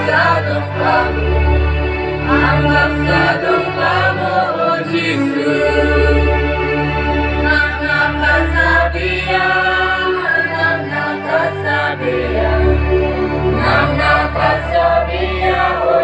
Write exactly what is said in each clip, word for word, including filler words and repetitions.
sadong kamu, anggap sadong kamu oh Yesus. Nana kasabia, nana kasabia, nana kasabia oh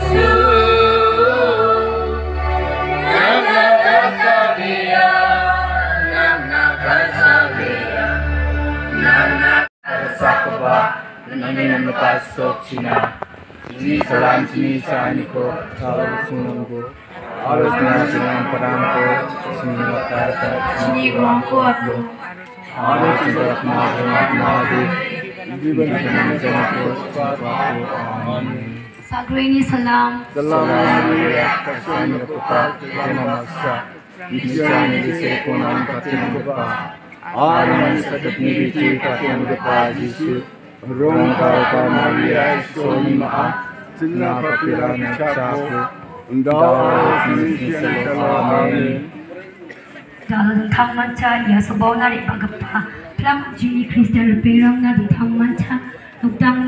Yesus. Nana kasabia, nana kasabia, nana kasakaba, nana kasok sina. Ini salam sini saniko, kalau sununggu, harus nasihat perangko, sini kata sini bangko aku, harus tidak mahu mahu, di benar janganku suatu amin. Sagrini salam. Salam ya kasih kepada nama masa, dijadikan disekonan kacang kepada, alam sedap nibiti kacang kepada Yesus. Rongkau kau Maria, soni maaf, cina papiran capu, undang sini amin. Dalam thang manca ia sebau nari pagapa, pelang jini Kristen berperang nadi thang manca, nukdang